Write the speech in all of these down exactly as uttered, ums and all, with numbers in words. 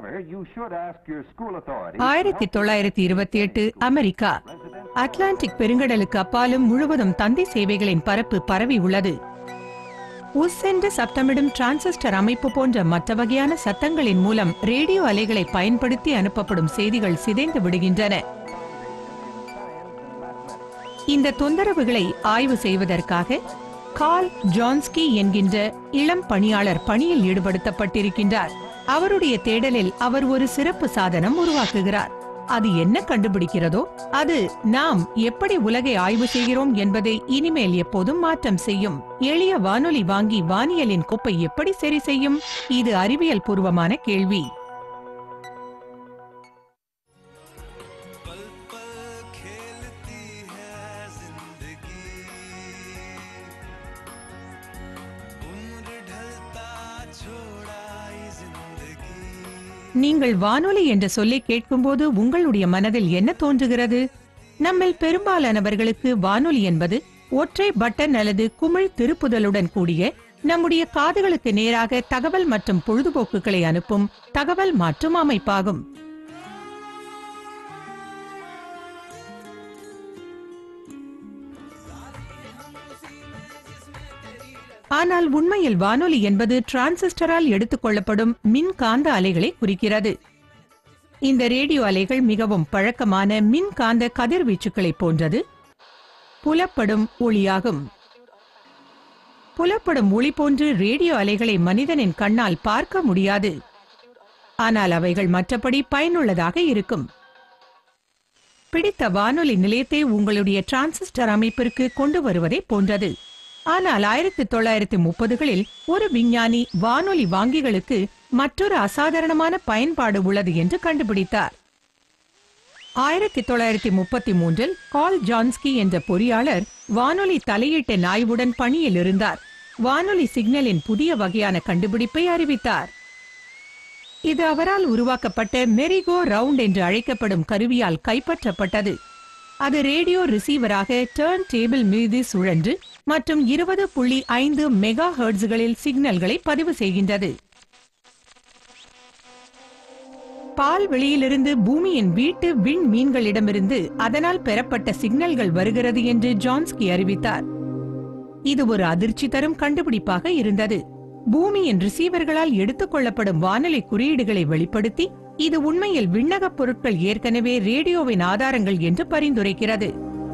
ஆயிரத்தி தொள்ளாயிரத்தி இருபத்தி எட்டு அமெரிக்கா அட்லாண்டிக் பெருங்கடலுக்கு அப்பாலும் முழுவதும் தந்தி சேவைகளின் பரப்பு பரவி உள்ளது. உஸ்ஸென்று சப்தமிடும் டிரான்சிஸ்டர் அமைப்பு போன்ற மற்ற வகையான சத்தங்களின் மூலம் ரேடியோ அலைகளை பயன்படுத்தி அனுப்பப்படும் செய்திகள் சிதைந்து விடுகின்றன. இந்த தொந்தரவுகளை ஆய்வு செய்வதற்காக கார்ல் ஜான்ஸ்கி என்கின்ற இளம் பணியாளர் பணியில் ஈடுபடுத்தப்பட்டிருக்கின்றார். அவருடைய தேடலில் அவர் ஒரு சிறப்பு சாதனம் உருவாக்குகிறார். அது என்ன கண்டுபிடிக்கிறதோ அது நாம் எப்படி உலகை ஆய்வு செய்கிறோம் என்பதை இனிமேல் எப்போதும் மாற்றம் செய்யும். எளிய வானொலி வாங்கி வானியலின் கோப்பை எப்படி சரி செய்யும்? இது அறிவியல் பூர்வமான கேள்வி. நீங்கள் வானொலி என்ற சொல்லை கேட்கும்போது உங்களுடைய மனதில் என்ன தோன்றுகிறது? நம்மில் பெரும்பாலானவர்களுக்கு வானொலி என்பது ஒற்றை பட்டன் அல்லது குமிழ் திருப்புதலுடன் கூடிய நம்முடைய காதுகளுக்கு நேராக தகவல் மற்றும் பொழுதுபோக்குகளை அனுப்பும் தகவல் மாற்றும் அமைப்பாகும். ஆனால் உண்மையில் வானொலி என்பது டிரான்சிஸ்டரால் எடுத்துக் கொள்ளப்படும் மின்காந்த அலைகளை குறிக்கிறது. இந்த ரேடியோ அலைகள் மிகவும் பழக்கமான மின்காந்த கதிர்வீச்சுக்களை போன்றது. புலப்படும் ஒளியாகும். புலப்படும் ஒளி போன்று ரேடியோ அலைகளை மனிதனின் கண்ணால் பார்க்க முடியாது. ஆனால் அவைகள் மற்றபடி பயனுள்ளதாக இருக்கும். பிடித்த வானொலி நிலையத்தை உங்களுடைய டிரான்சிஸ்டர் அமைப்பிற்கு கொண்டு வருவதை போன்றது. ஆனால் ஆயிரத்தி தொள்ளாயிரத்தி முப்பதுகளில் ஒரு விஞ்ஞானி வானொலி வாங்கிகளுக்கு மற்றொரு அசாதாரணமான பயன்பாடு உள்ளது என்று கண்டுபிடித்தார். ஆயிரத்தி தொள்ளாயிரத்தி முப்பத்தி மூன்றில் கார்ல் ஜான்ஸ்கி என்ற பொறியாளர் வானொலி தலையீட்டு ஆய்வுடன் பணியில் இருந்தார். வானொலி சிக்னலின் புதிய வகையான கண்டுபிடிப்பை அறிவித்தார். இது அவரால் உருவாக்கப்பட்ட மெரிகோ ரவுண்ட் என்று அழைக்கப்படும் கருவியால் கைப்பற்றப்பட்டது. அது ரேடியோ ரிசீவராக டர்ன் டேபிள் மீது சுழன்று மற்றும் இருபது புள்ளி ஐந்து மெகா ஹெர்ட்ஸ்களில் சிக்னல்களை பதிவு செய்கின்றது. பால் வெளியிலிருந்து பூமியின் வீட்டு விண் மீன்களிடமிருந்து அதனால் பெறப்பட்ட சிக்னல்கள் வருகிறது என்று ஜான்ஸ்கி அறிவித்தார். இது ஒரு அதிர்ச்சி தரும் கண்டுபிடிப்பாக இருந்தது. பூமியின் ரிசீவர்களால் எடுத்துக் கொள்ளப்படும் வானொலி குறியீடுகளை வெளிப்படுத்தி இது உண்மையில் விண்ணக பொருட்கள் ஏற்கனவே ரேடியோவின் ஆதாரங்கள் என்று பரிந்துரைக்கிறது.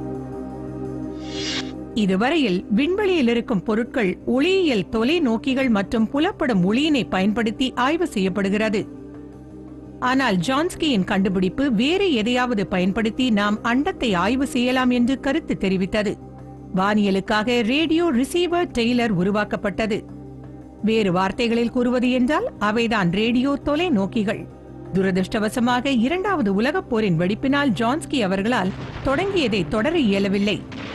இதுவரையில் விண்வெளியில் இருக்கும் பொருட்கள் ஒளியியல் தொலைநோக்கிகள் மற்றும் புலப்படும் ஒளியினை பயன்படுத்தி ஆய்வு செய்யப்படுகிறது. ஆனால் ஜான்ஸ்கியின் கண்டுபிடிப்பு வேறு எதையாவது பயன்படுத்தி நாம் அண்டத்தை ஆய்வு செய்யலாம் என்று கருத்து தெரிவித்தது. வானியலுக்காக ரேடியோ ரிசீவர் டெய்லர் உருவாக்கப்பட்டது. வேறு வார்த்தைகளில் கூறுவது என்றால் அவைதான் ரேடியோ தொலைநோக்கிகள். துரதிருஷ்டவசமாக இரண்டாவது உலகப் போரின் வெடிப்பினால் ஜான்ஸ்கி அவர்களால் தொடங்கியதை தொடர இயலவில்லை.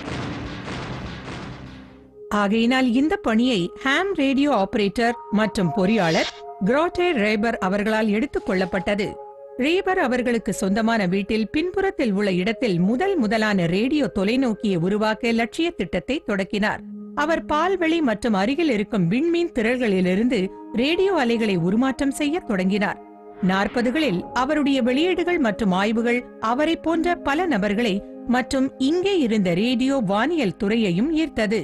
ஆகையினால் இந்த பணியை ஹாம் ரேடியோ ஆபரேட்டர் மற்றும் பொறியாளர் கிராட்டே ரேபர் அவர்களால் எடுத்துக் கொள்ளப்பட்டது. ரேபர் அவர்களுக்கு சொந்தமான வீட்டில் பின்புறத்தில் உள்ள இடத்தில் முதல் முதலான ரேடியோ தொலைநோக்கியை உருவாக்க லட்சிய திட்டத்தை தொடக்கினார். அவர் பால்வெளி மற்றும் அருகில் இருக்கும் விண்மீன் திரள்களிலிருந்து ரேடியோ அலைகளை உருமாற்றம் செய்ய தொடங்கினார். நாற்பதுகளில் அவருடைய வெளியீடுகள் மற்றும் ஆய்வுகள் அவரை போன்ற பல நபர்களை மற்றும் இங்கே இருந்த ரேடியோ வானியல் துறையையும் ஈர்த்தது.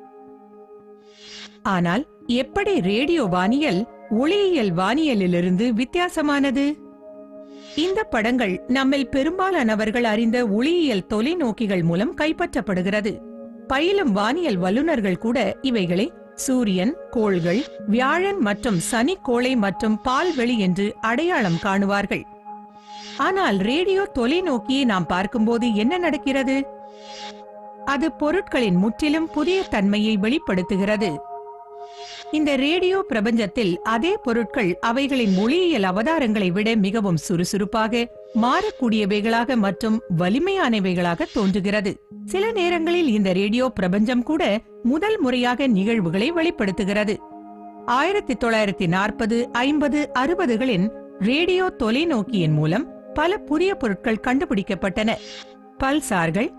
ஆனால் எப்படி ரேடியோ வானியல் ஒளியியல் வானியலிலிருந்து வித்தியாசமானது? இந்த படங்கள் நம்மில் பெரும்பாலானவர்கள் அறிந்த ஒளியியல் தொலைநோக்கிகள் மூலம் கைப்பற்றப்படுகிறது. பயிலும் வானியல் வல்லுநர்கள் கூட இவைகளை சூரியன், கோள்கள், வியாழன் மற்றும் சனி கோளை மற்றும் பால்வெளி என்று அடையாளம் காணுவார்கள். ஆனால் ரேடியோ தொலைநோக்கியை நாம் பார்க்கும்போது என்ன நடக்கிறது? அது பொருட்களின் முற்றிலும் புதிய தன்மையை வெளிப்படுத்துகிறது. இந்த ரேடியோ பிரபஞ்சத்தில் அதே பொருட்கள் அவைகளின் ஒளியியல் அவதாரங்களை விட மிகவும் சுறுசுறுப்பாக, மாறக்கூடியவைகளாக மற்றும் வலிமையானவைகளாக தோன்றுகிறது. சில நேரங்களில் இந்த ரேடியோ பிரபஞ்சம் கூட முதல் முறையாக நிகழ்வுகளை வெளிப்படுத்துகிறது. ஆயிரத்தி தொள்ளாயிரத்தி நாற்பது ஐம்பது அறுபதுகளின் ரேடியோ தொலைநோக்கியின் மூலம் பல புதிய பொருட்கள் கண்டுபிடிக்கப்பட்டன. பல்சார்கள்,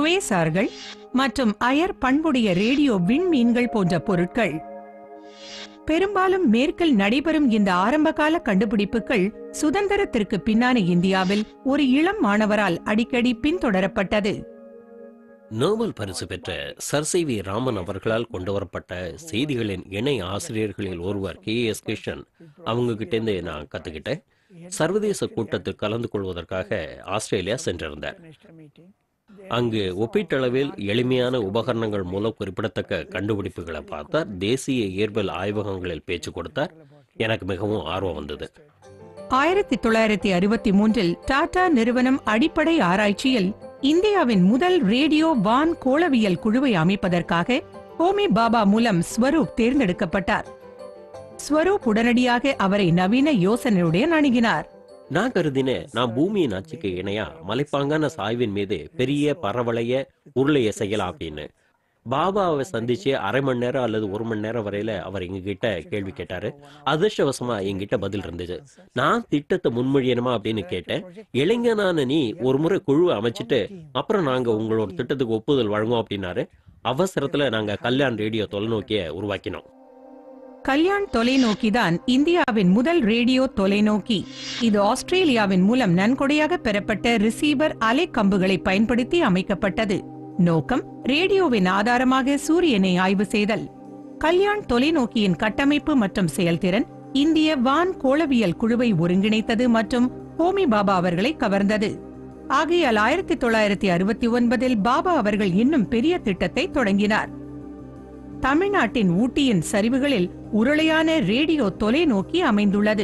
குவேசார்கள் மற்றும் அயர் பண்புடைய ரேடியோ விண்மீன்கள் போன்ற பொருட்கள். பெரும்பாலும் மேற்கில் நடைபெறும் இந்த ஆரம்பகால கண்டுபிடிப்புகள் சுதந்திரத்திற்கு பின்னான இந்தியாவில் ஒரு இளம் மாணவரால் அடிக்கடி பின்தொடரப்பட்டது. நோபல் பரிசு பெற்ற சர் சி வி ராமன் அவர்களால் கொண்டு வரப்பட்ட செய்திகளின் இணை ஆசிரியர்களில் ஒருவர் கே எஸ் கிருஷ்ணன். அவங்க கிட்டேருந்து நான் கத்துக்கிட்டேன். சர்வதேச கூட்டத்தில் கலந்து கொள்வதற்காக ஆஸ்திரேலியா சென்றிருந்தார். அங்கு ஒப்பீட்டளவில் எளிமையான உபகரணங்கள் மூலம் குறிப்பிடத்தக்க கண்டுபிடிப்புகளை பார்த்தார். தேசிய இயற்பியல் ஆய்வகங்களில் பேச்சு கொடுத்தார். எனக்கு மிகவும் ஆர்வம் வந்தது. ஆயிரத்தி தொள்ளாயிரத்தி அறுபத்தி மூன்றில் டாடா நிறுவனம் அடிப்படை ஆராய்ச்சியில் இந்தியாவின் முதல் ரேடியோ வான் கோளவியல் குழுவை அமைப்பதற்காக ஹோமி பாபா மூலம் ஸ்வரூப் தேர்ந்தெடுக்கப்பட்டார். ஸ்வரூப் உடனடியாக அவரை நவீன யோசனையுடன் அணுகினார். நான் கருதினேன், நான் பூமியின் அச்சுக்கு இணையா மலைப்பாங்கான சாய்வின் மீது பெரிய பரவளைய உருளையை செய்யலாம் அப்படின்னு. பாபாவை சந்திச்சு அரை மணி நேரம் அல்லது ஒரு மணி நேரம் வரையில அவர் எங்ககிட்ட கேள்வி கேட்டாரு. அதிர்ஷ்டவசமா எங்கிட்ட பதில் இருந்துச்சு. நான் திட்டத்தை முன்மொழியணுமா அப்படின்னு கேட்டேன். இளைஞனான நீ ஒரு முறை குழுவை அமைச்சிட்டு அப்புறம் நாங்க உங்களோட திட்டத்துக்கு ஒப்புதல் வழங்குவோம் அப்படின்னாரு. அவசரத்துல நாங்க கல்யாண் ரேடியோ தொலைநோக்கிய உருவாக்கினோம். கல்யாண் தொலைநோக்கி தான் இந்தியாவின் முதல் ரேடியோ தொலைநோக்கி. இது ஆஸ்திரேலியாவின் மூலம் நன்கொடையாக பெறப்பட்ட ரிசீவர் அலை கம்புகளை பயன்படுத்தி அமைக்கப்பட்டது. நோக்கம் ரேடியோவின் ஆதாரமாக சூரியனை ஆய்வு செய்தல். கல்யாண் தொலைநோக்கியின் கட்டமைப்பு மற்றும் செயல்திறன் இந்திய வான் கோளவியல் குழுவை ஒருங்கிணைத்தது மற்றும் ஹோமி பாபா அவர்களை கவர்ந்தது. ஆகையால் ஆயிரத்தி தொள்ளாயிரத்தி அறுபத்தி ஒன்பதில் பாபா அவர்கள் இன்னும் பெரிய திட்டத்தை தொடங்கினார். தமிழ்நாட்டின் ஊட்டியின் சரிவுகளில் உருளையான ரேடியோ தொலைநோக்கி அமைந்துள்ளது.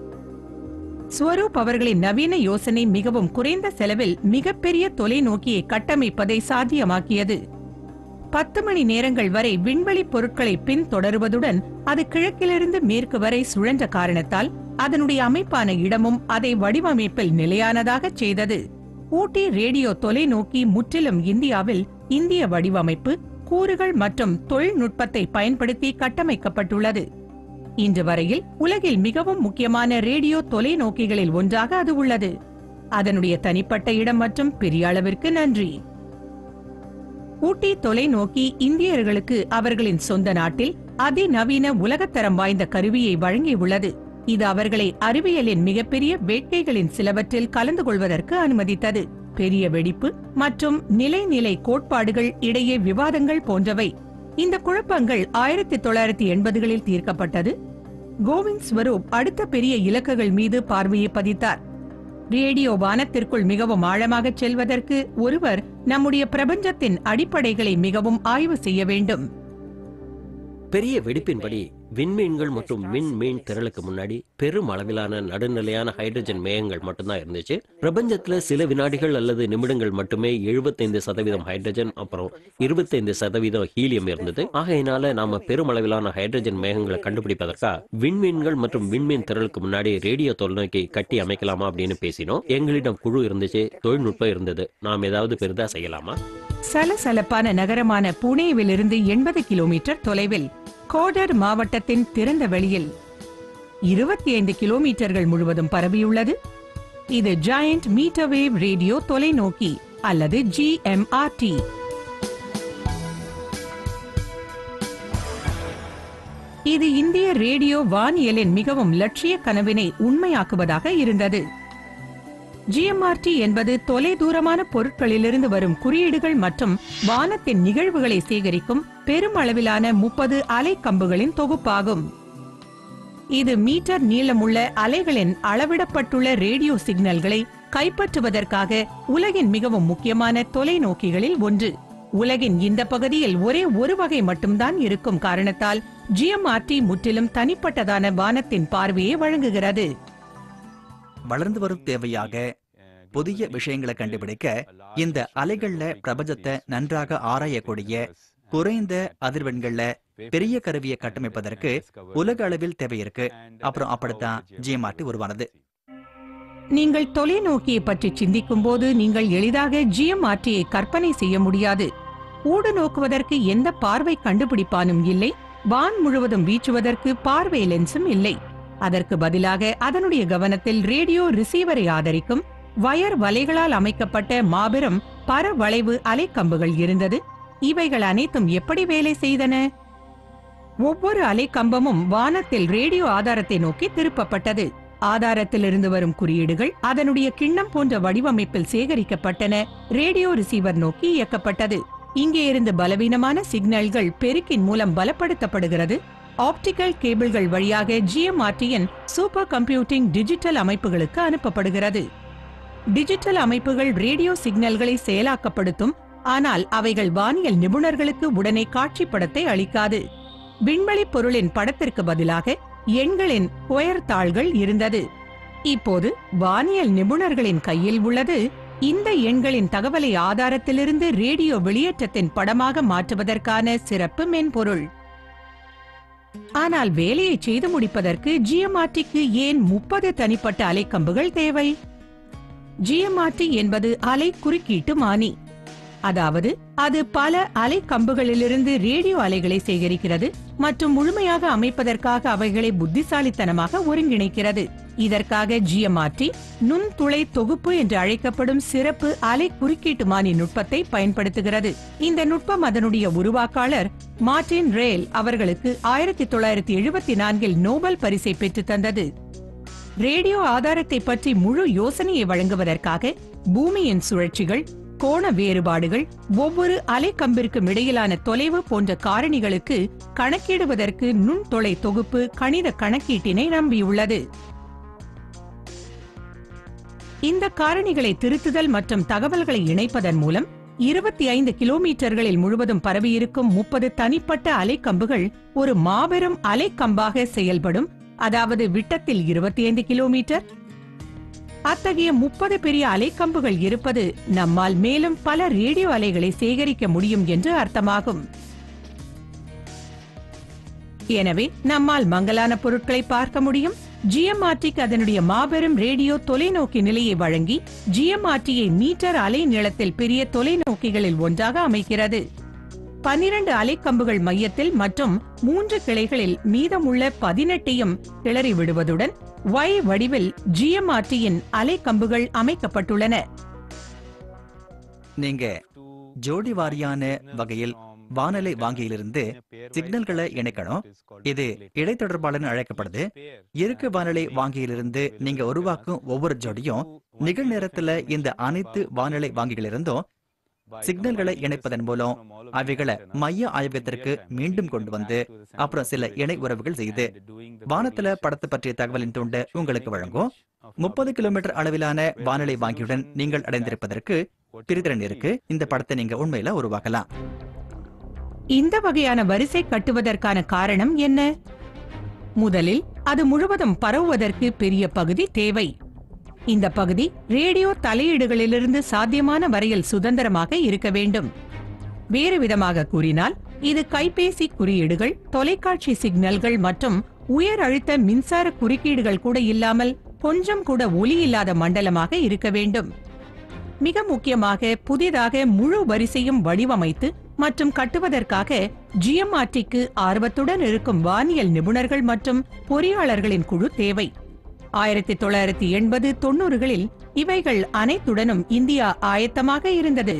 ஸ்வரூப் அவர்களின் நவீன யோசனை மிகவும் குறைந்த செலவில் மிகப்பெரிய தொலைநோக்கியை கட்டமைப்பதை சாத்தியமாக்கியது. பத்து மணி நேரங்கள் வரை விண்வெளி பொருட்களை பின்தொடருவதுடன் அது கிழக்கிலிருந்து மேற்கு வரை சுழன்ற காரணத்தால் அதனுடைய அமைப்பான இடமும் அதை வடிவமைப்பில் நிலையானதாக செய்தது. ஊட்டி ரேடியோ தொலைநோக்கி முற்றிலும் இந்தியாவில் இந்திய வடிவமைப்பு, கூறுகள் மற்றும் தொழில்நுட்பத்தை பயன்படுத்தி கட்டமைக்கப்பட்டுள்ளது. இன்று வரையில் உலகில் மிகவும் முக்கியமான ரேடியோ தொலைநோக்கிகளில் ஒன்றாக அது உள்ளது. அதனுடைய தனிப்பட்ட இடம் மற்றும் பெரிய அளவிற்கு நன்றி. ஊட்டி தொலைநோக்கி இந்தியர்களுக்கு அவர்களின் சொந்த நாட்டில் அதிநவீன உலகத்தரம் வாய்ந்த கருவியை வழங்கியுள்ளது. இது அவர்களை அறிவியலின் மிகப்பெரிய வேட்கைகளின் சிலவற்றில் கலந்து கொள்வதற்கு அனுமதித்தது. பெரிய வெடிப்பு மற்றும் நிலைநிலை கோட்பாடுகள் இடையே விவாதங்கள் போன்றவை. இந்த குழப்பங்கள் ஆயிரத்தி தொள்ளாயிரத்தி எண்பதுகளில் தீர்க்கப்பட்டது. கோவிந்த் ஸ்வரூப் அடுத்த பெரிய இலக்குகள் மீது பார்வையை பதித்தார். ரேடியோ வானத்திற்குள் மிகவும் ஆழமாக செல்வதற்கு ஒருவர் நம்முடைய பிரபஞ்சத்தின் அடிப்படைகளை மிகவும் ஆய்வு செய்ய வேண்டும். பெரிய வெடிப்பின்படி விண்மீன்கள் மற்றும் விண்மீன் திரளுக்கு முன்னாடி பெரும் அளவிலான நடுநிலையான ஹைட்ரஜன் மேகங்கள் மட்டும்தான் இருந்துச்சு. பிரபஞ்சத்துல சில வினாடிகள் அல்லது நிமிடங்கள் மட்டுமே எழுபத்தைந்து சதவீதம் ஹைட்ரஜன் அப்புறம் இருபத்தைந்து சதவீதம் ஹீலியம் இருந்தது. ஆகையினால நாம பெரும் அளவிலான ஹைட்ரஜன் மேகங்களை கண்டுபிடிப்பதற்கா விண்மீன்கள் மற்றும் விண்மீன் திரளுக்கு முன்னாடி ரேடியோ தொலைநோக்கி கட்டி அமைக்கலாமா அப்படின்னு பேசினோம். எங்களிடம் குழு இருந்துச்சு, தொழில்நுட்பம் இருந்தது. நாம் ஏதாவது பெரிதா செய்யலாமா? சலசலப்பான நகரமான புனேவிலிருந்து எண்பது கிலோமீட்டர் தொலைவில் கோடர் மாவட்டத்தின் திறந்த வெளியில் இருபத்தி ஐந்து கிலோமீட்டர்கள் முழுவதும் பரவியுள்ளது. இது ஜாயண்ட் மீட்டர்வேவ் ரேடியோ தொலைநோக்கி அல்லது ஜி எம் ஆர் டி. இது இந்திய ரேடியோ வானியலின் மிகவும் லட்சிய கனவினை உண்மையாக்குவதாக இருந்தது. ஜி எம் ஆர் டி என்பது தொலை தூரமான பொருட்களிலிருந்து வரும் குறியீடுகள் மற்றும் வானத்தின் நிகழ்வுகளை சேகரிக்கும் பெரும் அளவிலான முப்பது அலை கம்புகளின் தொகுப்பாகும். இது மீட்டர் நீளமுள்ள அலைகளின் அளவிடப்பட்டுள்ள ரேடியோ சிக்னல்களை கைப்பற்றுவதற்காக உலகின் மிகவும் முக்கியமான தொலைநோக்கிகளில் ஒன்று. உலகின் இந்த பகுதியில் ஒரே ஒரு வகை மட்டும்தான் இருக்கும் காரணத்தால் ஜி எம் ஆர் டி முற்றிலும் தனிப்பட்டதான வானத்தின் பார்வையை வழங்குகிறது. வளர்ந்து வரும் தேவையாக புதிய விஷயங்களை கண்டுபிடிக்க இந்த அலைகள்ல பிரபஞ்சத்தை நன்றாக ஆராயக்கூடிய குறைந்த அதிர்வெண்கள்ல பெரிய கருவியை கட்டமைப்பதற்கு உலக அளவில் தேவை இருக்கு. அப்புறம் அப்படித்தான் ஜி எம் ஆர் டி உருவானது. நீங்கள் தொலைநோக்கியை பற்றி சிந்திக்கும் போது நீங்கள் எளிதாக ஜி எம் ஆர் டியை கற்பனை செய்ய முடியாது. ஊடு நோக்குவதற்கு எந்த பார்வை கண்டுபிடிப்பானும் இல்லை. வான் முழுவதும் வீச்சுவதற்கு பார்வை லென்ஸும் இல்லை. அதற்கு பதிலாக அதனுடைய கவனத்தில் ரேடியோ ரிசீவரை ஆதரிக்கும் வயர் வலைகளால் அமைக்கப்பட்ட மாபெரும் பரவளைவு அலைக்கம்புகள் இருந்தது. இவைகள் அனைத்தும் எப்படி வேலை செய்தன? ஒவ்வொரு அலைக்கம்பமும் வானத்தில் ரேடியோ ஆதாரத்தை நோக்கி திருப்பப்பட்டது. ஆதாரத்திலிருந்து வரும் குறியீடுகள் அதனுடைய கிண்ணம் போன்ற வடிவமைப்பில் சேகரிக்கப்பட்டன, ரேடியோ ரிசீவர் நோக்கி இயக்கப்பட்டது. இங்கே இருந்து பலவீனமான சிக்னல்கள் பெருக்கின் மூலம் பலப்படுத்தப்படுகிறது. ஆப்டிகல் கேபிள்கள் வழியாக ஜிஎம்ஆர்டியின் சூப்பர் கம்ப்யூட்டிங் டிஜிட்டல் அமைப்புகளுக்கு அனுப்பப்படுகிறது. டிஜிட்டல் அமைப்புகள் ரேடியோ சிக்னல்களை செயலாக்கப்படுத்தும், ஆனால் அவைகள் வானியல் நிபுணர்களுக்கு உடனே காட்சிப்படத்தை அளிக்காது. விண்வெளி பொருளின் படத்திற்கு பதிலாக எண்களின் உயர் தாள்கள் இருந்தது. இப்போது வானியல் நிபுணர்களின் கையில் உள்ளது இந்த எண்களின் தகவலை ஆதாரத்திலிருந்து ரேடியோ வெளியேற்றத்தின் படமாக மாற்றுவதற்கான சிறப்பு மென்பொருள். ஆனால் வேலையை செய்து முடிப்பதற்கு ஜிஎம்ஆர்டிக்கு ஏன் முப்பது தனிப்பட்ட அலைக்கம்புகள் தேவை? ஜிஎம்ஆர்டி என்பது அலை குறுக்கீட்டு மானி. அதாவது அது பல அலைக்கம்புகளிலிருந்து ரேடியோ அலைகளை சேகரிக்கிறது மற்றும் முழுமையாக அமைப்பதற்காக அவைகளை புத்திசாலித்தனமாக ஒருங்கிணைக்கிறது. இதற்காக ஜிஎம்ஆர்டி நுண்துளை தொகுப்பு என்று அழைக்கப்படும் சிறப்பு அலை குறுக்கீட்டு மானி நுட்பத்தை பயன்படுத்துகிறது. இந்த நுட்பம் அதனுடைய உருவாக்காளர் மார்டின் ரேல் அவர்களுக்கு ஆயிரத்தி தொள்ளாயிரத்தி எழுபத்தி நான்கில் நோபல் பரிசை பெற்று தந்தது. ரேடியோ ஆதாரத்தை பற்றி முழு யோசனையை வழங்குவதற்காக பூமியின் சுழற்சிகள், கோண வேறுபாடுகள், ஒவ்வொரு அலைக்கம்பிற்கும் இடையிலான தொலைவு போன்ற காரணிகளுக்கு கணக்கிடுவதற்கு நுண்தொலை தொகுப்பு கணித கணக்கீட்டினை நம்பியுள்ளது. இந்த காரணிகளை திருத்துதல் மற்றும் தகவல்களை இணைப்பதன் மூலம் இருபத்தி ஐந்து கிலோமீட்டர்களில் முழுவதும் பரவியிருக்கும் முப்பது தனிப்பட்ட அலைக்கம்புகள் ஒரு மாபெரும் அலைக்கம்பாக செயல்படும். அதாவது விட்டத்தில் இருபத்தி ஐந்து கிலோமீட்டர். அத்தகைய முப்பது பெரிய அலைக்கம்புகள் இருப்பது நம்மால் மேலும் பல ரேடியோ அலைகளை சேகரிக்க முடியும் என்று அர்த்தமாகும். எனவே நம்மால் மங்கலான பொருட்களை பார்க்க முடியும். ஜிஎம்ஆர்டிக்கு அதனுடைய மாபெரும் ரேடியோ தொலைநோக்கி நிலையை வழங்கி ஜிஎம்ஆர்டியை மீட்டர் அலை நீளத்தில் பெரிய தொலைநோக்கிகளில் ஒன்றாக அமைக்கிறது. பனிரண்டு அலைக்கம்புகள் மையத்தில் மற்றும் மூன்று கிளைகளில் மீதமுள்ள பதினெட்டையும் கிளறி விடுவதுடன் Y வடிவில் ஜிஎம்ஆர்டியின் அலைக்கம்புகள் அமைக்கப்பட்டுள்ளன. நீங்க ஜோடி வாரியான வகையில் வானலை வாங்கியிலிருந்து சிக்னல்களை இணைக்கணும். இது இடைத்தொடர்பாளர் அழைக்கப்படுது. இருக்கு வானலை வாங்கியிலிருந்து நீங்க உருவாக்கும் ஒவ்வொரு ஜோடியும் நிகழ்நேரத்துல இந்த அனைத்து வானலை வாங்கிகளிலிருந்தும் சிக்னல்களை இணைப்பதன் மூலம் அவைகளை மைய ஆய்வகத்திற்கு மீண்டும் கொண்டு வந்து அப்புறம் சில இணை உறவுகள் செய்து வானத்துல படத்தை பற்றிய தகவலின் துண்டு உங்களுக்கு வழங்கும். முப்பது கிலோமீட்டர் அளவிலான வானலை வாங்கியுடன் நீங்கள் அடைந்திருப்பதற்கு பிரிதிறன் இருக்கு. இந்த படத்தை நீங்க உண்மையில உருவாக்கலாம். இந்த வகையான வரிசை கட்டுவதற்கான காரணம் என்ன? முதலில் அது முழுவதும் பரவுவதற்கு பெரிய பகுதி தேவை. இந்த பகுதி ரேடியோ தலையீடுகளிலிருந்து சாத்தியமான வரையில் சுதந்திரமாக இருக்க வேண்டும். வேறு விதமாக கூறினால் இது கைபேசி குறியீடுகள், தொலைக்காட்சி சிக்னல்கள் மற்றும் உயர் அழுத்த மின்சார குறுக்கீடுகள் கூட இல்லாமல் கொஞ்சம் கூட ஒலி இல்லாத மண்டலமாக இருக்க வேண்டும். மிக முக்கியமாக புதிதாக முழு வரிசையும் வடிவமைத்து மற்றும் கட்டுவதற்காக ஜிஎம்ஆர்டிக்கு ஆர்வத்துடன் இருக்கும் வானியல் நிபுணர்கள் மற்றும் பொறியாளர்களின் குழு தேவை. ஆயிரத்தி தொள்ளாயிரத்தி எண்பது தொன்னூறுகளில் இவைகள் அனைத்துடனும் இந்தியா ஆயத்தமாக இருந்தது.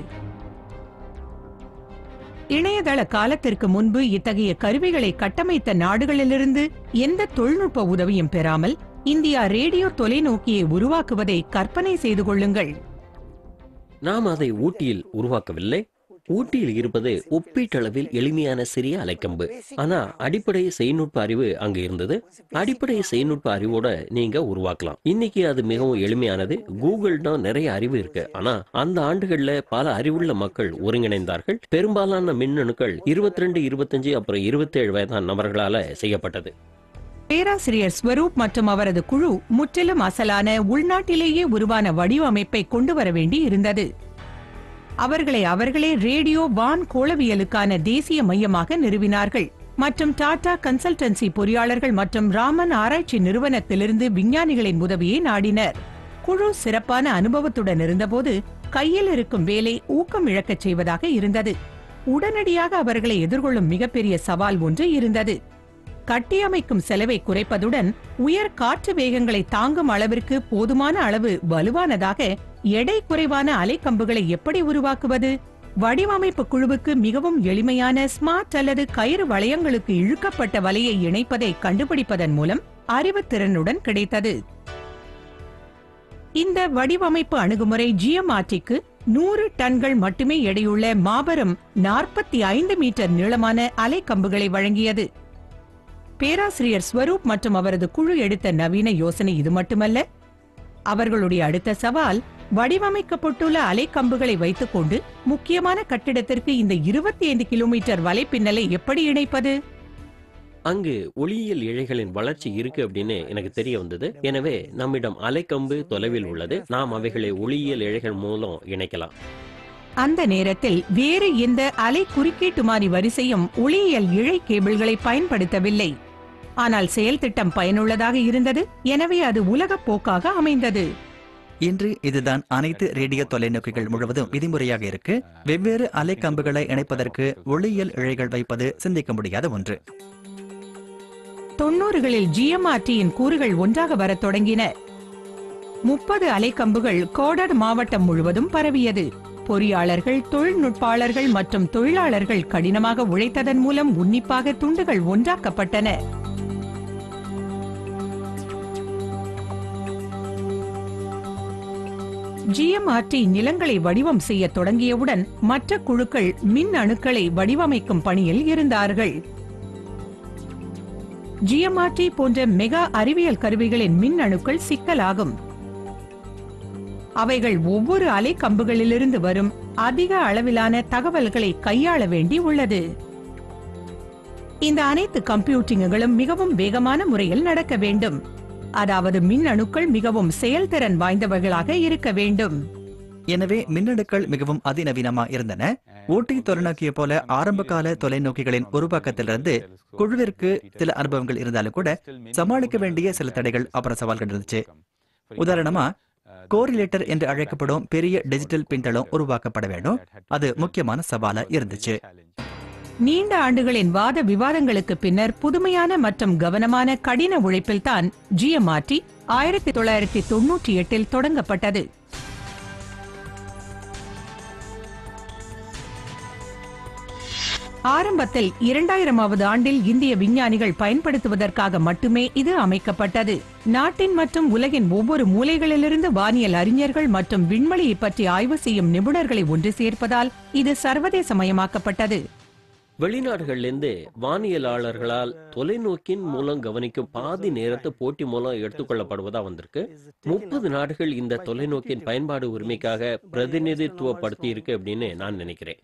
இணையதள காலத்திற்கு முன்பு இத்தகைய கருவிகளை கட்டமைத்த நாடுகளிலிருந்து எந்த தொழில்நுட்ப உதவியும் பெறாமல் இந்தியா ரேடியோ தொலைநோக்கியை உருவாக்குவதை கற்பனை செய்து கொள்ளுங்கள். நாம் அதை ஊட்டியில் உருவாக்கவில்லை. ஊட்டியில் இருப்பது ஒப்பீட்டளவில் எளிமையான சிறிய அலைக்கம்பு. ஆனா அடிப்படை செய்நுட்ப அறிவு அங்கு இருந்தது. அடிப்படை செய்நுட்ப அறிவோட நீங்க உருவாக்கலாம். இன்னைக்கு அது மிகவும் எளிமையானது. கூகுள்னா நிறைய அறிவு இருக்கு. ஆனா அந்த ஆண்டுகள்ல பல அறிவுள்ள மக்கள் ஒருங்கிணைந்தார்கள். பெரும்பாலான மின்னணுக்கள் இருபத்தி ரெண்டு இருபத்தஞ்சு அப்புறம் இருபத்தி ஏழு வயதான நபர்களால செய்யப்பட்டது. பேராசிரியர் ஸ்வரூப் மற்றும் அவரது குழு முற்றிலும் அசலான உள்நாட்டிலேயே உருவான வடிவமைப்பை கொண்டு வர வேண்டி இருந்தது. அவர்களை அவர்களே ரேடியோ வான் கோளவியலுக்கான தேசிய மையமாக நிறுவினார்கள் மற்றும் டாடா கன்சல்டன்சி பொறியாளர்கள் மற்றும் ராமன் ஆராய்ச்சி நிறுவனத்திலிருந்து விஞ்ஞானிகளின் உதவியை நாடினர். குழு சிறப்பான அனுபவத்துடன் இருந்தபோது கையில் இருக்கும் வேலை ஊக்கம் இழக்கச் செய்வதாக இருந்தது. உடனடியாக அவர்களை எதிர்கொள்ளும் மிகப்பெரிய சவால் ஒன்று இருந்தது. கட்டியமைக்கும் செலவை குறைப்பதுடன் உயர் காற்று வேகங்களை தாங்கும் அளவிற்கு போதுமான அளவு வலுவானதாக எடை குறைவான அலைக்கம்புகளை எப்படி உருவாக்குவது? வடிவமைப்பு குழுவுக்கு மிகவும் எளிமையான ஸ்மார்ட் அல்லது கயிறு வளையங்களுக்கு இழுக்கப்பட்ட வலையை இணைப்பதை கண்டுபிடிப்பதன் மூலம் அறிவுத்திறனுடன் கிடைத்தது. இந்த வடிவமைப்பு அணுகுமுறை ஜிஎம்ஆர்டிக்கு நூறு டன்கள் மட்டுமே எடையுள்ள மாபெரும் நாற்பத்தி ஐந்து மீட்டர் நீளமான அலைக்கம்புகளை வழங்கியது. பேராசிரியர் ஸ்வரூப் மற்றும் அவரது குழு எடுத்த நவீன யோசனை இது மட்டுமல்ல, அவர்களுடைய அடுத்த சவால் வடிவமைக்கப்பட்டுள்ள அலைக்கம்புகளை வைத்துக் கொண்டு முக்கியமான கட்டிடத்திற்கு இந்த இருபத்தி ஐந்து கிலோமீட்டர் வலைப்பின்னலை எப்படி இணைப்பது? அங்கு ஒளியியல் இழைகளின் வளர்ச்சி இருக்கு அப்படின்னு எனக்கு தெரிய வந்தது. எனவே நம்மிடம் அலைக்கம்பு தொலைவில் உள்ளது, நாம் அவைகளை ஒளியியல் இழைகள் மூலம் இணைக்கலாம். அந்த நேரத்தில் வேறு எந்த அலை குறுக்கீட்டு மாறி வரிசையும் ஒளியியல் இழை கேபிள்களை பயன்படுத்தவில்லை. ஆனால் செயல் திட்டம் பயனுள்ளதாக இருந்தது. எனவே அது உலக போக்காக அமைந்தது. இன்று இதுதான் அனைத்து ரேடியோ தொலைநோக்கிகள் முழுவதும் விதிமுறையாக இருக்கு. வெவ்வேறு அலைக்கம்புகளை இணைப்பதற்கு ஒளியியல் இழைகள் வைப்பது சிந்திக்க முடியாத ஒன்று. தொன்னூறுகளில் ஜிஎம்ஆர்டியின் கூறுகள் ஒன்றாக வரத் தொடங்கின. முப்பது அலைக்கம்புகள் கோடட் மாவட்டம் முழுவதும் பரவியது. பொறியாளர்கள், தொழில்நுட்பாளர்கள் மற்றும் தொழிலாளர்கள் கடினமாக உழைத்ததன் மூலம் உன்னிப்பாக துண்டுகள் ஒன்றாக்கப்பட்டன. ஜிஎம்ஆர்டி நிலங்களை வடிவம் செய்ய தொடங்கியவுடன் மற்ற குழுக்கள் மின் அணுக்களை வடிவமைக்கும் பணியில் இருந்தார்கள். ஜிஎம்ஆர்டி போன்ற மெகா அறிவியல் கருவிகளின் மின் அணுக்கள் சிக்கலாகும். அவைகள் ஒவ்வொரு அலை கம்புகளிலிருந்து வரும் அதிக அளவிலான தகவல்களை கையாள வேண்டி உள்ளது. இந்த அனைத்து கம்ப்யூட்டிங்குகளும் மிகவும் வேகமான முறையில் நடக்க வேண்டும். அதாவது மின் அணுக்கள் மிகவும் செயல்திறன் வாய்ந்தவர்களாக இருக்க வேண்டும். எனவே மின்னணுக்கள் மிகவும் அதிநவீனமா இருந்தன. ஊட்டி தொலைநோக்கிய போல ஆரம்பகால தொலைநோக்கிகளின் உருவாக்கத்திலிருந்து குழுவிற்கு சில அனுபவங்கள் இருந்தாலும் கூட சமாளிக்க வேண்டிய சில தடைகள் அப்புறம் சவால்கள் இருந்துச்சு. உதாரணமா கோரிலேட்டர் என்று அழைக்கப்படும் பெரிய டிஜிட்டல் பின்தளம் உருவாக்கப்பட வேண்டும். அது முக்கியமான சவாலா இருந்துச்சு. நீண்ட ஆண்டுகளின் வாத விவாதங்களுக்கு பின்னர் புதுமையான மற்றும் கவனமான கடின உழைப்பில் தான் ஜிஎம்ஆர்டி ஆயிரத்தி தொள்ளாயிரத்தி தொன்னூற்றி எட்டில் தொடங்கப்பட்டது. ஆரம்பத்தில் இரண்டாயிரமாவது ஆண்டில் இந்திய விஞ்ஞானிகள் பயன்படுத்துவதற்காக மட்டுமே இது அமைக்கப்பட்டது. நாட்டின் மற்றும் உலகின் ஒவ்வொரு மூலைகளிலிருந்து வானியல் அறிஞர்கள் மற்றும் விண்வெளியை பற்றி ஆய்வு செய்யும் நிபுணர்களை ஒன்று சேர்ப்பதால் இது சர்வதேசமயமாக்கப்பட்டது. வெளிநாடுகளிலிருந்து வானியலாளர்களால் தொலைநோக்கின் மூலம் கவனிக்கும் பாதி நேரத்தை போட்டி மூலம் எடுத்துக்கொள்ளப்படுவதா வந்திருக்கு. முப்பது நாடுகள் இந்த தொலைநோக்கின் பயன்பாடு உரிமைக்காக பிரதிநிதித்துவப்படுத்தி இருக்கு அப்படின்னு நான் நினைக்கிறேன்.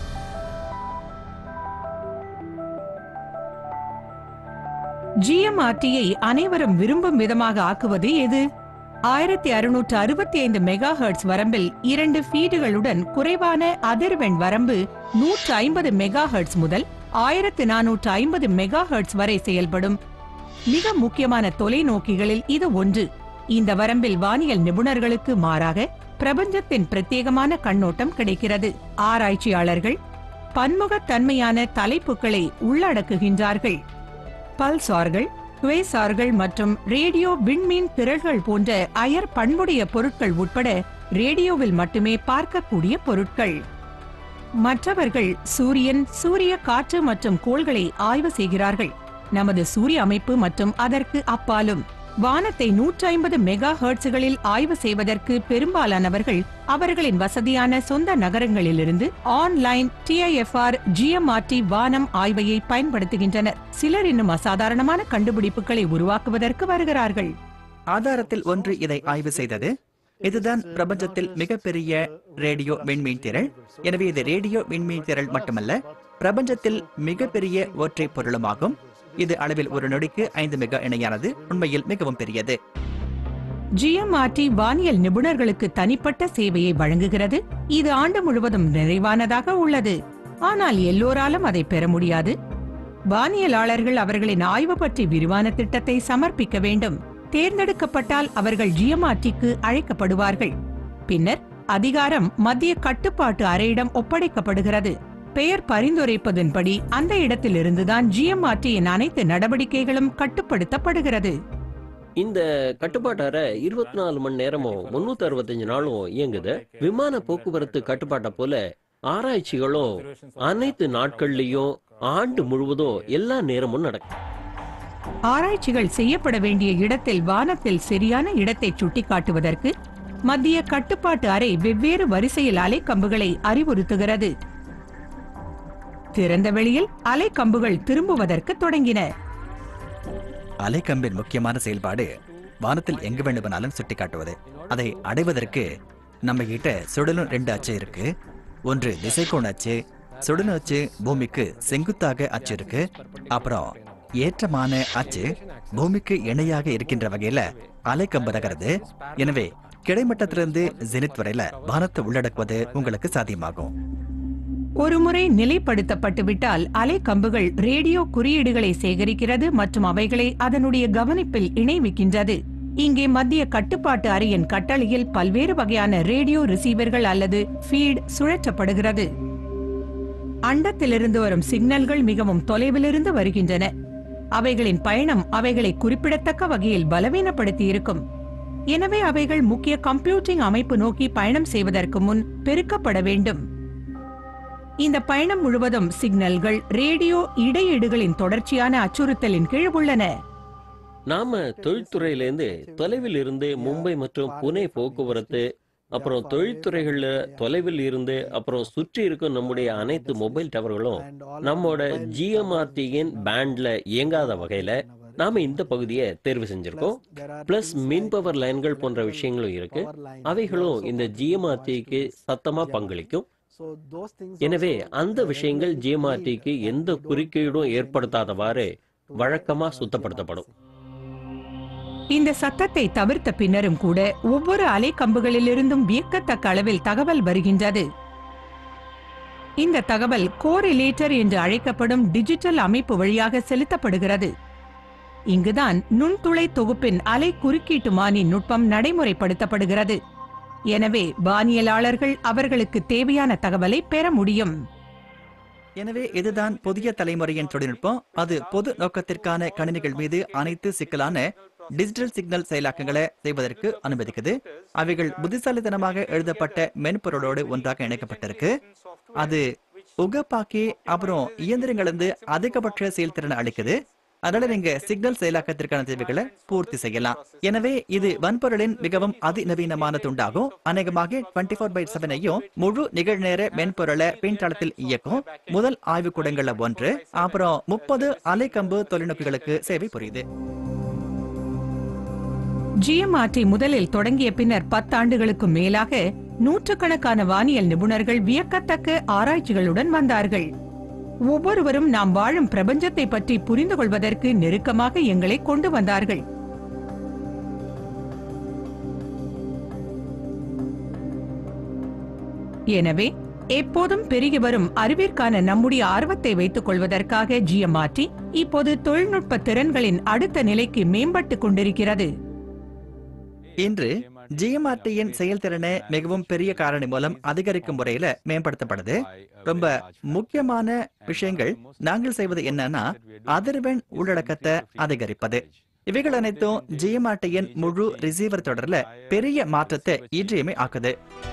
ஜிஎம்ஆர்டியை அனைவரும் விரும்பும் விதமாக ஆக்குவது எது? ஆயிரத்தி அறுநூற்று அறுபத்தி ஐந்து மெகா ஹெர்ட்ஸ் வரம்பில் இரண்டு ஃபீடுகளுடன் குறைவான அதிர்வெண் வரம்பு நூற்று ஐம்பது மெகா ஹெர்ட்ஸ் முதல் ஆயிரத்து நானூற்று ஐம்பது மெகா ஹெர்ட்ஸ் வரை செயல்படும் மிக முக்கியமான தொலைநோக்கிகளில் இது ஒன்று. இந்த வரம்பில் வானியல் நிபுணர்களுக்கு மாறாக பிரபஞ்சத்தின் பிரத்யேகமான கண்ணோட்டம் கிடைக்கிறது. ஆராய்ச்சியாளர்கள் பன்முகத்தன்மையான தலைப்புகளை உள்ளடக்குகின்றார்கள். பல்சார்கள், குவேசார்கள் மற்றும் ரேடியோ விண்மீன் திரள்கள் போன்ற அயர் பண்புடைய பொருட்கள் உட்பட ரேடியோவில் மட்டுமே பார்க்கக்கூடிய பொருட்கள். மற்றவர்கள் சூரியன், சூரிய காற்று மற்றும் கோள்களை ஆய்வு செய்கிறார்கள். நமது சூரிய அமைப்பு மற்றும் அதற்கு அப்பாலும் வானத்தை நூற்றி ஐம்பது மெகா ஹெர்ட்ஸ்களில் ஆய்வு செய்வதற்கு பெரும்பாலானவர்கள் அவர்களின் வசதியான சொந்த நகரங்களிலிருந்து ஆன்லைன் டிஐஎஃப்ஆர் ஜிஎம்ஆர்டி வானம் ஆய்வையை பயன்படுத்துகின்றனர். சிலர் இன்னும் அசாதாரணமான கண்டுபிடிப்புகளை உருவாக்குவதற்கு வருகிறார்கள். ஆதாரத்தில் ஒன்று இதை ஆய்வு செய்தது. இதுதான் பிரபஞ்சத்தில் மிகப்பெரிய ரேடியோ விண்மீன் திரள். எனவே இது ரேடியோ விண்மீன் திரள் மட்டுமல்ல, பிரபஞ்சத்தில் மிகப்பெரிய ஒற்றை பொருளுமாகும். இது அளவில் ஒரு நொடிக்கு ஐந்து மெகா இணையானது. உண்மையில் மிகவும் பெரியது. ஜிஎம்ஆர்டி வானியல் நிபுணர்களுக்கு தனிப்பட்ட சேவையை வழங்குகிறது. இது ஆண்டு முழுவதும் நிறைவானதாக உள்ளது. ஆனால் எல்லோராலும் அதை பெற முடியாது. வானியலாளர்கள் அவர்களின் ஆய்வு பற்றி விரிவான திட்டத்தை சமர்ப்பிக்க வேண்டும். தேர்ந்தெடுக்கப்பட்டால் அவர்கள் ஜிஎம்ஆர்டிக்கு அழைக்கப்படுவார்கள். பின்னர் அதிகாரம் மத்திய கட்டுப்பாட்டு அறையிடம் ஒப்படைக்கப்படுகிறது. பெயர் பரிந்துரைப்பதன்படி அந்த இடத்திலிருந்துதான் ஜிஎம்ஆர்டியின் அனைத்து நடவடிக்கைகளும் கட்டுப்படுத்தப்படுகிறது. இந்த கட்டுப்பாட்டு அறை இருபத்தி நாலு மணி நேரமும் முன்னூத்தி அறுபத்தஞ்சு நாளும் இயங்குது. விமான போக்குவரத்து கட்டுப்பாட்டை போல ஆராய்ச்சிகளும் அனைத்து நாட்கள்லயும் ஆண்டு முழுவதும் எல்லா நேரமும் நடக்கும். ஆராய்ச்சிகள் செய்யப்பட வேண்டிய இடத்தில் வானத்தில் சரியான இடத்தை சுட்டிக்காட்டுவதற்கு மத்திய கட்டுப்பாட்டு அறை வெவ்வேறு வரிசையில் அலைக்கம்புகளை அறிவுறுத்துகிறது. திறந்த வெளியில் அலைக்கம்புகள் திரும்புவதற்கு தொடங்கின. அலைக்கம்பின் முக்கியமான செயல்பாடு வானத்தில் எங்கு வேண்டுமானாலும் சுட்டிக்காட்டுவது. அதை அடைவதற்கு நம்ம கிட்ட சுழலும் ரெண்டு அச்சு இருக்கு. ஒன்று திசைக்கோண அச்சு. சுழலும் அச்சு பூமிக்கு செங்குத்தாக அச்சு இருக்கு. அப்புறம் ஏற்றமான அச்சு பூமிக்கு இணையாக இருக்கின்ற வகையில அலைக்கம்பு நகருது. எனவே கிடைமட்டத்திலிருந்து ஜெனித் வரையில வானத்தை உள்ளடக்குவது உங்களுக்கு சாத்தியமாகும். ஒருமுறை நிலைப்படுத்தப்பட்டு விட்டால் அலைக்கம்புகள் ரேடியோ குறியீடுகளை சேகரிக்கிறது மற்றும் அவைகளை அதனுடைய கவனிப்பில் இணைவிக்கின்றது. இங்கே மத்திய கட்டுப்பாட்டு அறையின் கட்டளையில் பல்வேறு வகையான ரேடியோ ரிசீவர்கள் அல்லது ஃபீட் சுழற்றப்படுகிறது. அண்டத்திலிருந்து வரும் சிக்னல்கள் மிகவும் தொலைவிலிருந்து வருகின்றன. அவைகளின் பயணம் அவைகளை குறிப்பிடத்தக்க வகையில் பலவீனப்படுத்தி இருக்கும். எனவே அவைகள் முக்கிய கம்ப்யூட்டிங் அமைப்பு நோக்கி பயணம் செய்வதற்கு முன் பெருக்கப்பட வேண்டும். இந்த பயணம் முழுவதும் சிக்னல்கள் ரேடியோ இடையீடுகளின் தொடர்ச்சியான அச்சுறுத்தலின் கீழ் உள்ளன. நாம தொழில்துறையிலேருந்து தொலைவில் இருந்து மும்பை மற்றும் புனே போக்குவரத்து, அப்புறம் தொழில்துறைகள்ல தொலைவில் இருந்து அப்புறம் சுற்றி இருக்கும் நம்முடைய அனைத்து மொபைல் டவர்களும் நம்மோட ஜிஎம்ஆர்டியின் பேண்ட்ல இயங்காத வகையில நாம இந்த பகுதியை தேர்வு செஞ்சிருக்கோம். பிளஸ் மின் பவர் லைன்கள் போன்ற விஷயங்களும் இருக்கு. அவைகளும் இந்த ஜிஎம்ஆர்டிக்கு சத்தமா பங்களிக்கும். எனவே அந்த விஷயங்கள் ஜிஎம்ஆர்டிக்கு எந்த குறுக்கீடும் ஏற்படுத்தாதவாறு வழக்கமா சுத்தப்படுத்தப்படும். இந்த சத்தத்தை தவிர்த்த பின்னரும் கூட ஒவ்வொரு அலைக்கம்புகளிலிருந்தும் வியக்கத்தக்க அளவில் தகவல் வருகின்றது. இந்த தகவல் கோரிலேட்டர் என்று அழைக்கப்படும் டிஜிட்டல் அமைப்பு வழியாக செலுத்தப்படுகிறது. இங்குதான் நுண்துளை தொகுப்பின் அலை குறுக்கீட்டுமானின் நுட்பம் நடைமுறைப்படுத்தப்படுகிறது. எனவே வானியலாளர்கள் அவர்களுக்கு தேவையான தகவலை பெற முடியும். எனவே இதுதான் புதிய தலைமுறையின் தொழில்நுட்பம். அது பொது நோக்கத்திற்கான கணினிகள் மீது அனைத்து சிக்கலான டிஜிட்டல் சிக்னல் செயலாக்கங்களை செய்வதற்கு அனுமதிக்குது. அவைகள் புத்திசாலித்தனமாக எழுதப்பட்ட மென்பொருளோடு ஒன்றாக இணைக்கப்பட்டிருக்கு. அது உகப்பாக்கி அப்புறம் இயந்திரங்களிலிருந்து அதிகபட்ச செயல்திறனை அளிக்குது. அதனால நீங்க சிக்னல் செயலாக்கத்திற்கான தேவைகளை பூர்த்தி செய்யலாம். எனவே இது வன்பொருளின் மிகவும் அதிநவீனமான துண்டாகும். அநேகமாக இருபத்தி நான்கு பை ஏழையும் முழு நிகழ்நேர மென்பொருளை பின்தளத்தில் இயக்கும் முதல் ஆய்வுக்கூடங்கள்ல ஒன்று. அப்புறம் முப்பது அலைக்கம்பு தொலைநோக்கிகளுக்கு சேவை புரியுது. ஜிஎம்ஆர்டி முதலில் தொடங்கிய பின்னர் பத்தாண்டுகளுக்கு மேலாக நூற்றுக்கணக்கான வானியல் நிபுணர்கள் வியக்கத்தக்க ஆராய்ச்சிகளுடன் வந்தார்கள். ஒவ்வொருவரும் நாம் வாழும் பிரபஞ்சத்தை பற்றி புரிந்து கொள்வதற்கு நெருக்கமாக எங்களை கொண்டு வந்தார்கள். எனவே எப்போதும் பெருகி வரும் அறிவிற்கான நம்முடைய ஆர்வத்தை வைத்துக் கொள்வதற்காக ஜிஎம்ஆர்டி இப்போது தொழில்நுட்ப திறன்களின் அடுத்த நிலைக்கு மேம்பட்டுக் கொண்டிருக்கிறது. இன்று ஜிஎம்ஆர்டியின் செயல்திறனை மிகவும் பெரிய காரணி மூலம் அதிகரிக்கும் முறையில மேம்படுத்தப்படுது. ரொம்ப முக்கியமான விஷயங்கள் நாங்கள் செய்வது என்னன்னா அதிர்வெண் உள்ளடக்கத்தை அதிகரிப்பது. இவைகள் அனைத்தும் ஜிஎம்ஆர்டியின் முழு ரிசீவர் தொடர்ல பெரிய மாற்றத்தை இன்றியமை ஆக்குது.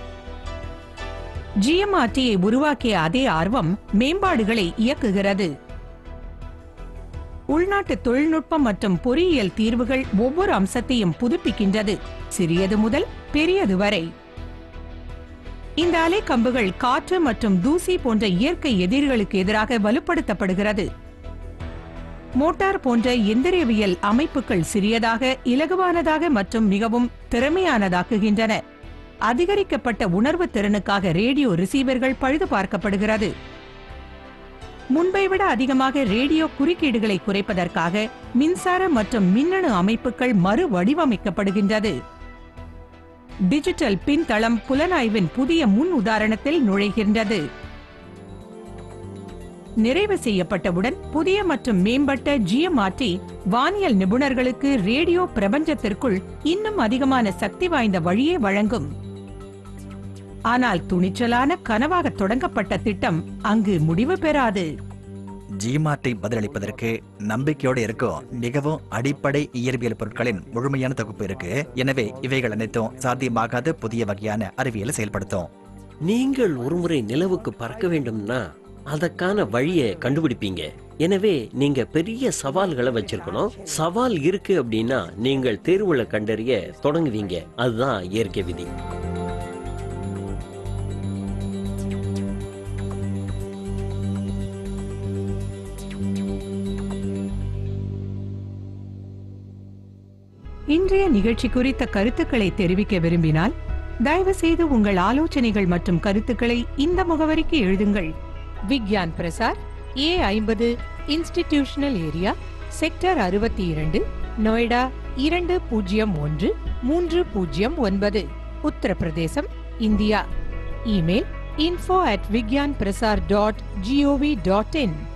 ஜிஎம்ஆர்டியை உருவாக்கிய அதே ஆர்வம் மேம்பாடுகளை இயக்குகிறது. உள்நாட்டு தொழில்நுட்பம் மற்றும் பொறியியல் தீர்வுகள் ஒவ்வொரு அம்சத்தையும் புதுப்பிக்கின்றது, சிறியது முதல் பெரியது வரை. இந்த அலைக்கம்புகள் காற்று மற்றும் தூசி போன்ற இயற்கை எதிரிகளுக்கு எதிராக வலுப்படுத்தப்படுகிறது. மோட்டார் போன்ற எந்திரவியல் அமைப்புகள் சிறியதாக, இலகுவானதாக மற்றும் மிகவும் திறமையானதாக்குகின்றன. அதிகரிக்கப்பட்ட உணர்வு திறனுக்காக ரேடியோ ரிசீவர்கள் பழுது பார்க்கப்படுகிறது. முன்பை விட அதிகமாக ரேடியோ குறுக்கீடுகளை குறைப்பதற்காக மின்சார மற்றும் மின்னணு அமைப்புகள் மறு வடிவமைக்கப்படுகின்றது. டிஜிட்டல் பின்தளம் புலனாய்வின் புதிய முன் உதாரணத்தில் நுழைகின்றது. நிறைவு செய்யப்பட்டவுடன் புதிய மற்றும் மேம்பட்ட ஜிஎம்ஆர்டி வானியல் நிபுணர்களுக்கு ரேடியோ பிரபஞ்சத்திற்குள் இன்னும் அதிகமான சக்தி வாய்ந்த வழியை வழங்கும். ஆனால் துணிச்சலான கனவாக தொடங்கப்பட்ட திட்டம் அங்கு முடிவு பெறாது. ஜிஎம்ஆர்டி பதிலளிப்பதற்கு நம்பிக்கையோடு இருக்கும் மிகவும் அடிப்படை இயற்பியல் பொருட்களின் முழுமையான தொகுப்பு இருக்கு. எனவே இவைகள் அனைத்தும் சாத்தியமாகாத புதிய வகையான அறிவியலை செயல்படுத்தும். நீங்கள் ஒருமுறை நிலவுக்கு பறக்க வேண்டும்னா அதற்கான வழியை கண்டுபிடிப்பீங்க. எனவே நீங்க பெரிய சவால்களை வச்சிருக்கணும். சவால் இருக்கு அப்படின்னா நீங்கள் தேர்வுகளை கண்டறிய தொடங்குவீங்க. அதுதான் இயற்கை விதி. இன்றைய நிகழ்ச்சி குறித்த கருத்துக்களை தெரிவிக்க விரும்பினால் தயவு செய்து உங்கள் ஆலோசனைகள் மற்றும் கருத்துக்களை இந்த முகவரிக்கு எழுதுங்கள். விக்யான் பிரசார், ஏ ஐம்பது, இன்ஸ்டிடியூஷனல் ஏரியா, செக்டர் அறுபத்தி இரண்டு, நொய்டா இரண்டு பூஜ்ஜியம் ஒன்று மூன்று பூஜ்ஜியம் ஒன்பது, Uttar Pradesh, India. Email info at vigyanprasar dot gov dot in.